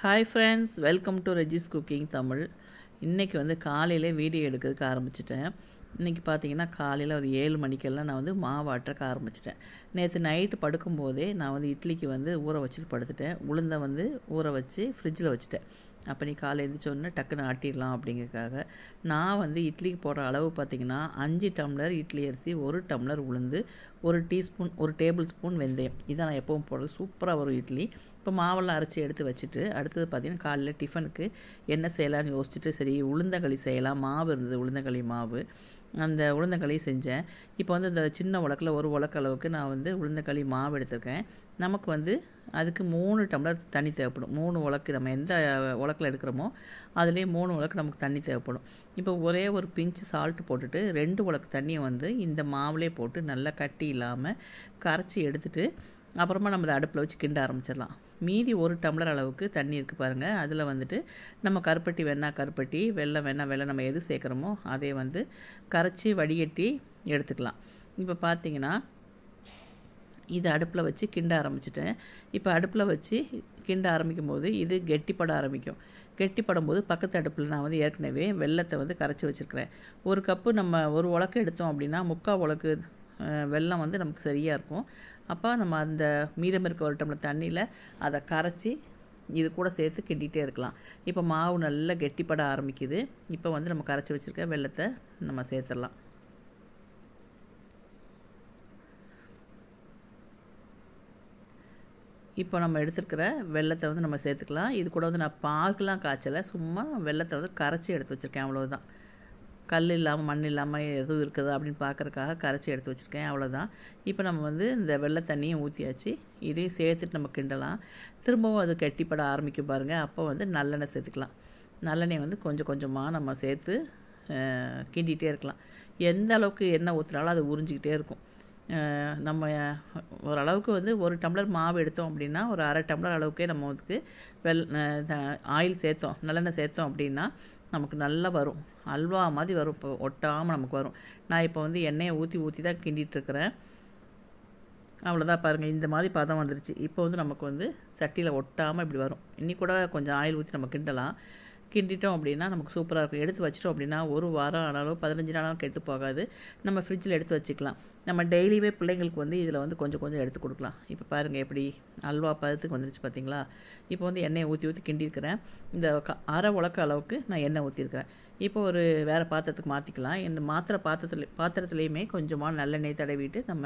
Hi friends, welcome to Regis cooking Tamil. இன்றைக்கி வந்து காலையில் வீடியோ எடுக்கிறதுக்கு ஆரம்பிச்சிட்டேன். இன்றைக்கி பார்த்தீங்கன்னா காலையில் ஒரு 7 மணிக்கெல்லாம் நான் வந்து மாவு ஆட்டுறக்க ஆரம்பிச்சிட்டேன். நேற்று நைட்டு படுக்கும்போதே நான் வந்து இட்லிக்கு வந்து ஊற வச்சுட்டு படுத்துட்டேன். உளுந்தை வந்து ஊற வச்சு ஃப்ரிட்ஜில் வச்சுட்டேன். அப்போ நீ காலை எழுந்திரிச்சோடனே டக்குன்னு ஆட்டிடலாம் அப்படிங்கிறதுக்காக. நான் வந்து இட்லிக்கு போடுற அளவு பார்த்திங்கன்னா 5 டம்ளர் இட்லி அரிசி, 1 டம்ளர் உளுந்து, 1 டேபிள் ஸ்பூன் வெந்தயம். இதான் நான் எப்பவும் போடுறது. சூப்பராக வரும் இட்லி. இப்போ மாவெல்லாம் அரைச்சி எடுத்து வச்சுட்டு அடுத்தது பார்த்திங்கன்னா காலையில் டிஃபனுக்கு என்ன செய்யலான்னு யோசிச்சுட்டு, சரி உளுந்தங்களி செய்யலாம். மாவு இருந்தது, உளுந்தங்களி மாவு. அந்த உளுந்தங்களி செஞ்சேன். இப்போ வந்து இந்த சின்ன உலக்கில் 1 உலக்கு அளவுக்கு நான் வந்து உளுந்தங்களி மாவு எடுத்திருக்கேன். நமக்கு வந்து அதுக்கு 3 டம்ளர் தண்ணி தேவைப்படும். 3 உலக்கு நம்ம எந்த உலக்கில் எடுக்கிறோமோ அதுலேயே 3 உலக்கு நமக்கு தண்ணி தேவைப்படும். இப்போ ஒரே ஒரு பிஞ்சு சால்ட்டு போட்டுட்டு 2 உலக்கு தண்ணியை வந்து இந்த மாவுலேயே போட்டு நல்லா கட்டி இல்லாமல் கரைச்சி எடுத்துட்டு அப்புறமா நம்ம அதை அடுப்பில் வச்சு கிண்ட ஆரம்பிச்சிடலாம். மீதி 1 டம்ளர் அளவுக்கு தண்ணி இருக்குது பாருங்கள். அதில் வந்துட்டு நம்ம கருப்பட்டி வேணால் கருப்பட்டி, வெல்லம் வேணால் வெல்லம், நம்ம எது சேர்க்குறோமோ அதை வந்து கரைச்சி வடிகட்டி எடுத்துக்கலாம். இப்போ பார்த்திங்கன்னா இது அடுப்பில் வச்சு கிண்ட ஆரம்பிச்சிட்டேன். இப்போ அடுப்பில் வச்சு கிண்ட ஆரம்பிக்கும் போது இது கெட்டிப்பட ஆரம்பிக்கும். கெட்டிப்படும் போது பக்கத்து அடுப்பில் நான் வந்து ஏற்கனவே வெல்லத்தை வந்து கரைச்சி வச்சுருக்கிறேன். 1 கப்பு நம்ம 1 உலக்கு எடுத்தோம் அப்படின்னா 3/4 உலக்கு வெல்லம் வந்து நமக்கு சரியாக இருக்கும். அப்போ நம்ம அந்த மீதம் இருக்க 1 டம்ளர் தண்ணியில் அதை கரைச்சி இது கூட சேர்த்து கிண்டிகிட்டே இருக்கலாம். இப்போ மாவு நல்லா கெட்டிப்பட ஆரம்பிக்குது. இப்போ வந்து நம்ம கரைச்சி வச்சுருக்க வெல்லத்தை நம்ம சேர்த்துடலாம். இப்போ நம்ம எடுத்துருக்கிற வெல்லத்தை வந்து நம்ம சேர்த்துக்கலாம். இது கூட வந்து நான் பாகுலாம் காய்ச்சலை, சும்மா வெல்லத்தை வந்து கரைச்சி எடுத்து வச்சுருக்கேன். அவ்வளோதான். கல் இல்லாமல் மண் இல்லாமல் எதுவும் இருக்குதா அப்படின்னு பார்க்குறக்காக கரைச்சி எடுத்து வச்சுருக்கேன். அவ்வளோதான். இப்போ நம்ம வந்து இந்த வெள்ளை தண்ணியை ஊற்றியாச்சு. இதையும் சேர்த்துட்டு நம்ம கிண்டலாம். திரும்பவும் அது கெட்டிப்பட ஆரம்பிக்கும் பாருங்கள். அப்போ வந்து நல்லெண்ணெய் சேர்த்துக்கலாம். நல்லெண்ணெய் வந்து கொஞ்சம் கொஞ்சமாக நம்ம சேர்த்து கிண்டிகிட்டே இருக்கலாம். எந்த அளவுக்கு எண்ணெய் ஊற்றினாலும் அது உறிஞ்சிக்கிட்டே இருக்கும். நம்ம ஓரளவுக்கு வந்து 1 டம்ளர் மாவு எடுத்தோம் அப்படின்னா ஒரு 1/2 டம்ளர் அளவுக்கே நம்ம அதுக்கு ஆயில் சேர்த்தோம், நல்லெண்ணெய் சேர்த்தோம் அப்படின்னா நமக்கு நல்லா வரும். அல்வா மாதிரி வரும். இப்போ ஒட்டாமல் நமக்கு வரும். நான் இப்போ வந்து எண்ணெயை ஊற்றி தான் கிண்டிகிட்ருக்கிறேன். அவ்வளோதான் பாருங்கள், இந்த மாதிரி பதம் வந்துருச்சு. இப்போ வந்து நமக்கு வந்து சட்டியில் ஒட்டாமல் இப்படி வரும். இன்னி கூட கொஞ்சம் ஆயில் ஊற்றி நம்ம கிண்டலாம். கிண்டிட்டோம் அப்படின்னா நமக்கு சூப்பராக இருக்கும். எடுத்து வச்சிட்டோம் அப்படின்னா 1 வாரம் ஆனாலும் 15 நாளும் கெட்டு போகாது. நம்ம ஃப்ரிட்ஜில் எடுத்து வச்சுக்கலாம். நம்ம டெய்லியுமே பிள்ளைங்களுக்கு வந்து இதில் வந்து கொஞ்சம் கொஞ்சம் எடுத்து கொடுக்கலாம். இப்போ பாருங்கள் எப்படி அல்வா பதத்துக்கு வந்துருச்சு பார்த்தீங்களா. இப்போ வந்து எண்ணெயை ஊற்றி கிண்டியிருக்கிறேன். இந்த 1/2 உலக்கு அளவுக்கு நான் எண்ணெய் ஊற்றிருக்கிறேன். இப்போ ஒரு வேறு பாத்திரத்துக்கு மாற்றிக்கலாம். இந்த மாத்திர பாத்திரத்துலேயுமே கொஞ்சமாக நல்லெண்ணெய் தடவிட்டு நம்ம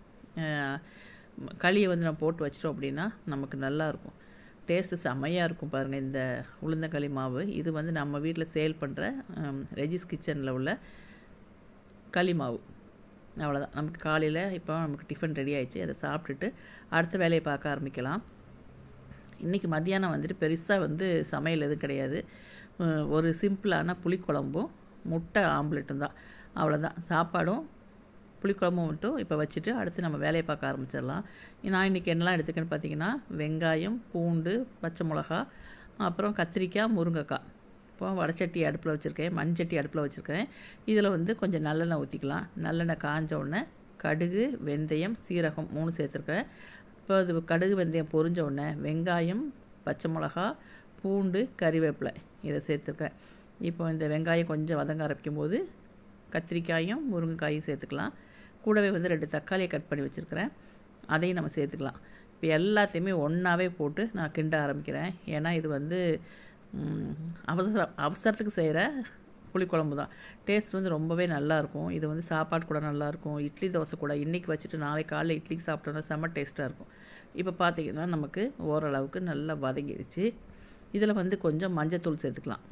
களியை வந்து நம்ம போட்டு வச்சிட்டோம் அப்படின்னா நமக்கு நல்லாயிருக்கும். டேஸ்ட்டு செம்மையாக இருக்கும் பாருங்கள் இந்த உளுந்தங்களி மாவு. இது வந்து நம்ம வீட்டில் சேல் பண்ணுற ரெஜிஸ் கிச்சனில் உள்ள களி மாவு. அவ்வளோதான். நமக்கு காலையில் இப்போ நமக்கு டிஃபன் ரெடி ஆகிடுச்சு. அதை சாப்பிட்டுட்டு அடுத்த வேலையை பார்க்க ஆரம்பிக்கலாம். இன்றைக்கி மத்தியானம் வந்துட்டு பெருசாக வந்து சமையல் எதுவும் கிடையாது. ஒரு சிம்பிளான புளிக்குழம்பும் முட்டை ஆம்லெட்டும் தான். அவ்வளோதான். சாப்பாடும் புளிக்குழம்பும் மட்டும் இப்போ வச்சுட்டு அடுத்து நம்ம வேலையை பார்க்க ஆரம்பிச்சிடலாம். நான் இன்றைக்கி என்னெல்லாம் எடுத்துக்கேன்னு பார்த்தீங்கன்னா வெங்காயம், பூண்டு, பச்சை மிளகா, அப்புறம் கத்திரிக்காய், முருங்கைக்காய். இப்போ வடச்சட்டி அடுப்பில் வச்சுருக்கேன், மண்சட்டி அடுப்பில் வச்சுருக்கேன். இதில் வந்து கொஞ்சம் நல்லெண்ணெய் ஊற்றிக்கலாம். நல்லெண்ணெய் காஞ்ச உடனே கடுகு, வெந்தயம், சீரகம் 3 சேர்த்துருக்கேன். இப்போ அது கடுகு வெந்தயம் பொரிஞ்ச உடனே வெங்காயம், பச்சை மிளகா, பூண்டு, கறிவேப்பிலை இதை சேர்த்துருக்கேன். இப்போ இந்த வெங்காயம் கொஞ்சம் வதங்க ஆரம்பிக்கும் போது கத்திரிக்காயும் முருங்கைக்காயும் சேர்த்துக்கலாம். கூடவே வந்து 2 தக்காளியை கட் பண்ணி வச்சுருக்கிறேன், அதையும் நம்ம சேர்த்துக்கலாம். இப்போ எல்லாத்தையுமே ஒன்றாவே போட்டு நான் கிண்ட ஆரம்பிக்கிறேன். ஏன்னா இது வந்து அவசரத்துக்கு செய்கிற புளிக்குழம்பு தான். டேஸ்ட் வந்து ரொம்பவே நல்லாயிருக்கும். இது வந்து சாப்பாடு கூட நல்லாயிருக்கும், இட்லி தோசை கூட இன்றைக்கி வச்சுட்டு நாளைக்கு காலையில் இட்லிக்கு சாப்பிட்டோன்னா செம்ம டேஸ்ட்டாக இருக்கும். இப்போ பார்த்திங்கன்னா நமக்கு ஓரளவுக்கு நல்லா வதங்கிடுச்சு. இதில் வந்து கொஞ்சம் மஞ்சத்தூள் சேர்த்துக்கலாம்.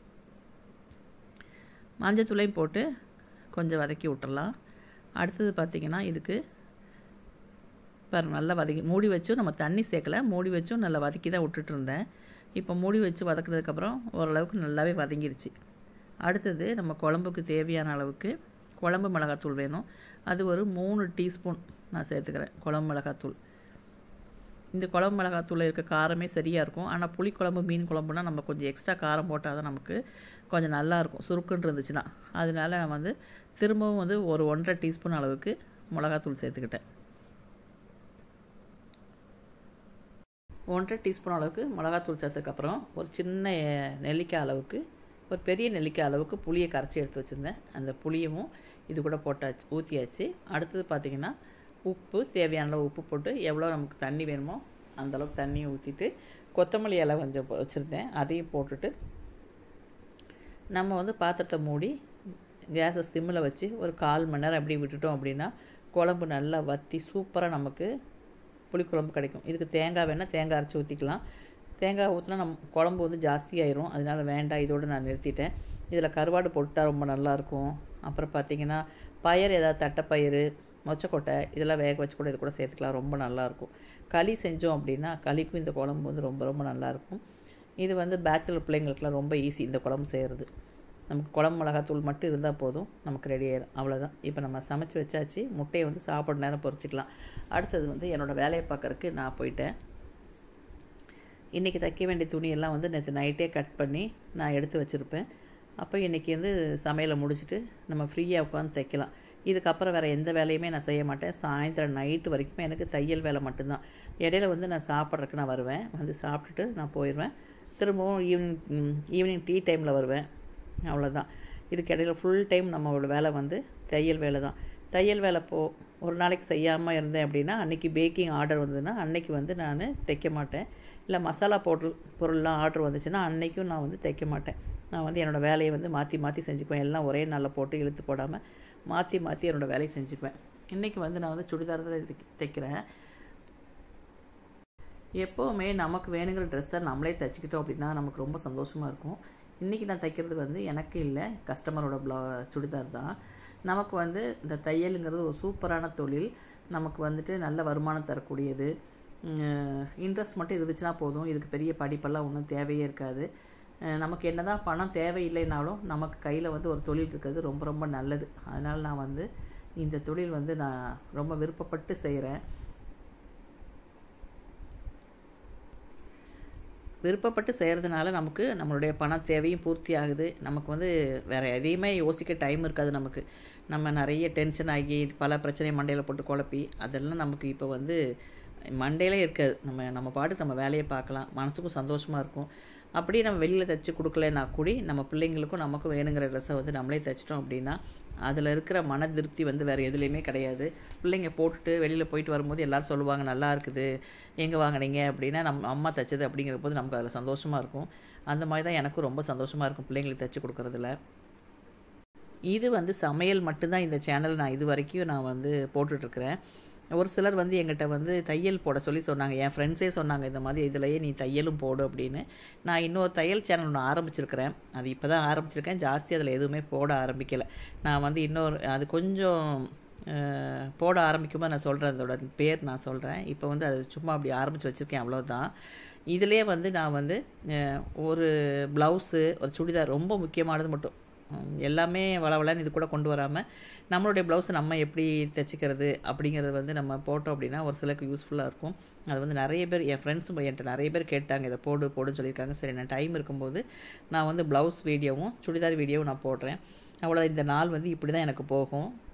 மஞ்சத்தூளையும் போட்டு கொஞ்சம் வதக்கி விட்டுறலாம். அடுத்தது பார்த்திங்கன்னா இதுக்கு நல்லா வதக்கி மூடி வச்சும் நம்ம தண்ணி சேர்க்கலை, மூடி வச்சும் நல்லா வதக்கி தான் விட்டுட்டு இருந்தேன். இப்போ மூடி வச்சு வதக்குனதுக்கப்புறம் ஓரளவுக்கு நல்லாவே வதங்கிடுச்சு. அடுத்தது நம்ம குழம்புக்கு தேவையான அளவுக்கு குழம்பு மிளகாத்தூள் வேணும். அது ஒரு 3 டீஸ்பூன் நான் சேர்த்துக்கிறேன் குழம்பு மிளகாத்தூள். இந்த குழம்பு மிளகாத்தூளில் இருக்க காரமே சரியாக இருக்கும். ஆனால் புளிக்குழம்பு, மீன் குழம்புனா நம்ம கொஞ்சம் எக்ஸ்ட்ரா காரம் போட்டால் தான் நமக்கு கொஞ்சம் நல்லாயிருக்கும், சுருக்குன்னு இருந்துச்சுன்னா. அதனால நான் வந்து திரும்பவும் வந்து ஒரு 1.5 டீஸ்பூன் அளவுக்கு மிளகாத்தூள் சேர்த்துக்கிட்டேன். 1½ டீஸ்பூன் அளவுக்கு மிளகாத்தூள் சேர்த்ததுக்கப்புறம் ஒரு சின்ன நெல்லிக்காய் அளவுக்கு, ஒரு பெரிய நெல்லிக்காய் அளவுக்கு புளியை கரைச்சி எடுத்து வச்சுருந்தேன். அந்த புளியவும் இது கூட போட்டாச்சு, ஊற்றியாச்சு. அடுத்தது பார்த்திங்கன்னா உப்பு, தேவையான அளவு உப்பு போட்டு எவ்வளோ நமக்கு தண்ணி வேணுமோ அந்தளவுக்கு தண்ணியை ஊற்றிட்டு கொத்தமல்லி இலை கொஞ்சம் வச்சுருந்தேன், அதையும் போட்டுட்டு நம்ம வந்து பாத்திரத்தை மூடி கேஸை சிம்மில் வச்சு ஒரு 1/4 மணி நேரம் அப்படி விட்டுட்டோம் அப்படின்னா குழம்பு நல்லா வற்றி சூப்பராக நமக்கு புளிக்குழம்பு கிடைக்கும். இதுக்கு தேங்காய் வேணால் தேங்காய் அரைச்சி ஊற்றிக்கலாம். தேங்காய் ஊற்றினா குழம்பு வந்து ஜாஸ்தியாயிரும், அதனால் வேண்டாம், இதோடு நான் நிறுத்திட்டேன். இதில் கருவாடு போட்டால் ரொம்ப நல்லாயிருக்கும். அப்புறம் பார்த்திங்கன்னா பயிர், ஏதாவது தட்டைப்பயிறு, மொச்சக்கொட்டை இதெல்லாம் வேக வச்சு கூட இது கூட சேர்த்துக்கலாம், ரொம்ப நல்லாயிருக்கும். களி செஞ்சோம் அப்படின்னா களிக்கும் இந்த குழம்பு வந்து ரொம்ப ரொம்ப நல்லாயிருக்கும். இது வந்து பேச்சுலர் பிள்ளைங்களுக்குலாம் ரொம்ப ஈஸி இந்த குழம்பு செய்கிறது. நமக்கு குழம்பு மிளகாத்தூள் மட்டும் இருந்தால் போதும், நமக்கு ரெடி ஆயிடும், அவ்வளோதான். இப்போ நம்ம சமைச்சு வச்சாச்சு. முட்டையை வந்து சாப்பிட நேரம் பொரிச்சிக்கலாம். அடுத்தது வந்து என்னோடய வேலையை பார்க்குறக்கு நான் போயிட்டேன். இன்றைக்கி தைக்க வேண்டிய துணியெல்லாம் வந்து நேற்று நைட்டே கட் பண்ணி நான் எடுத்து வச்சுருப்பேன். அப்போ இன்றைக்கி வந்து சமையலை முடிச்சுட்டு நம்ம ஃப்ரீயாக உட்காந்து தைக்கலாம். இதுக்கப்புறம் வேறு எந்த வேலையுமே நான் செய்ய மாட்டேன். சாயந்தரம் நைட்டு வரைக்குமே எனக்கு தையல் வேலை மட்டும்தான். இடையில வந்து நான் சாப்பிட்றதுக்கு நான் வருவேன், வந்து சாப்பிட்டுட்டு நான் போயிடுவேன். திரும்பவும் ஈவினிங் டீ டைமில் வருவேன், அவ்வளோதான். இதுக்கு இடையில ஃபுல் டைம் நம்மளோட வேலை வந்து தையல் வேலை தான். தையல் வேலை ஒரு நாளைக்கு செய்யாமல் இருந்தேன் அப்படின்னா அன்றைக்கி பேக்கிங் ஆர்டர் வந்ததுன்னா அன்றைக்கி வந்து நான் தைக்க மாட்டேன். இல்லை மசாலா பொருள்லாம் ஆர்டர் வந்துச்சுன்னா அன்றைக்கும் நான் வந்து தைக்க மாட்டேன். நான் வந்து என்னோடய வேலையை வந்து மாற்றி மாற்றி செஞ்சுக்குவேன். எல்லாம் ஒரே நாளில் போட்டு இழுத்து போடாமல் மாற்றி மாற்றி என்னோடய வேலையை செஞ்சுக்குவேன். இன்றைக்கி வந்து நான் வந்து சுடிதார் தான் தைக்கிறேன். எப்போவுமே நமக்கு வேணுங்கிற ட்ரெஸ்ஸை நம்மளே தைச்சிக்கிட்டோம் அப்படின்னா நமக்கு ரொம்ப சந்தோஷமாக இருக்கும். இன்றைக்கி நான் தைக்கிறது வந்து எனக்கு இல்லை, கஸ்டமரோட சுடிதார் தான். நமக்கு வந்து இந்த தையலுங்கிறது ஒரு சூப்பரான தொழில். நமக்கு வந்துட்டு நல்ல வருமானம் தரக்கூடியது. இன்ட்ரெஸ்ட் மட்டும் இருந்துச்சுன்னா போதும், இதுக்கு பெரிய படிப்பெல்லாம் ஒன்றும் தேவையே இருக்காது. நமக்கு என்ன தான் பணம் தேவையில்லைனாலும் நமக்கு கையில் வந்து ஒரு தொழில் இருக்கிறது ரொம்ப ரொம்ப நல்லது. அதனால் நான் வந்து இந்த தொழில் வந்து நான் ரொம்ப விருப்பப்பட்டு செய்கிறேன். விருப்பப்பட்டு செய்கிறதுனால நமக்கு நம்மளுடைய பண தேவையும் பூர்த்தி ஆகுது. நமக்கு வந்து வேறு எதையுமே யோசிக்க டைம் இருக்காது நமக்கு. நம்ம நிறைய டென்ஷன் ஆகி பல பிரச்சனையை மண்டையில் போட்டு குழப்பி அதெல்லாம் நமக்கு இப்போ வந்து மண்டையிலே இருக்காது. நம்ம பாட்டுக்கு நம்ம வேலையை பார்க்கலாம், மனசுக்கும் சந்தோஷமாக இருக்கும். அப்படியே நம்ம வெளியில் தைச்சி கொடுக்கலன்னா கூடி நம்ம பிள்ளைங்களுக்கும் நமக்கும் வேணுங்கிற ட்ரெஸ்ஸை வந்து நம்மளே தைச்சிட்டோம் அப்படின்னா அதில் இருக்கிற மன திருப்தி வந்து வேறு எதுலேயுமே கிடையாது. பிள்ளைங்க போட்டுட்டு வெளியில் போயிட்டு வரும்போது எல்லோரும் சொல்லுவாங்க, நல்லா இருக்குது, எங்கே வாங்கினீங்க அப்படின்னா நம்ம அம்மா தைச்சது அப்படிங்கிற போது நமக்கு அதில் சந்தோஷமாக இருக்கும். அந்த மாதிரி தான் எனக்கும் ரொம்ப சந்தோஷமாக இருக்கும் பிள்ளைங்களுக்கு தைச்சி கொடுக்குறதுல. இது வந்து சமையல் மட்டும்தான் இந்த சேனல் நான் இது வரைக்கும் நான் வந்து போட்டுட்ருக்கிறேன். ஒரு சிலர் வந்து எங்கிட்ட வந்து தையல் போட சொல்லி சொன்னாங்க. என் ஃப்ரெண்ட்ஸே சொன்னாங்க, இந்த மாதிரி இதிலையே நீ தையலும் போடு அப்படின்னு. நான் இன்னொரு தையல் சேனல் ஒன்று ஆரம்பிச்சிருக்கிறேன். அது இப்போ தான் ஆரம்பிச்சிருக்கேன், ஜாஸ்தி அதில் எதுவுமே போட ஆரம்பிக்கலை. நான் வந்து அது கொஞ்சம் போட ஆரம்பிக்கும்போது நான் சொல்கிறேன், அதோட பேர் நான் சொல்கிறேன். இப்போ வந்து அது சும்மா அப்படி ஆரம்பித்து வச்சுருக்கேன், அவ்வளோதான். இதிலே வந்து நான் வந்து ஒரு ப்ளவுஸு, ஒரு சுடிதார், ரொம்ப முக்கியமானது மட்டும், எல்லாமே வளவளன்னு இது கூட கொண்டு வராமல் நம்மளுடைய ப்ளவுஸை நம்ம எப்படி தைச்சிக்கிறது அப்படிங்கிறது வந்து நம்ம போட்டோம் அப்படின்னா ஒரு சிலருக்கு யூஸ்ஃபுல்லாக இருக்கும். அது வந்து நிறைய பேர் என் ஃப்ரெண்ட்ஸும் என்கிட்ட நிறைய பேர் கேட்டாங்க, இதை போடுன்னு சொல்லியிருக்காங்க. சரி, நான் டைம் இருக்கும்போது நான் வந்து ப்ளவுஸ் வீடியோவும் சுடிதார் வீடியோவும் நான் போடுறேன். அவ்வளோ இந்த நாள் வந்து இப்படி தான் எனக்கு போகும்.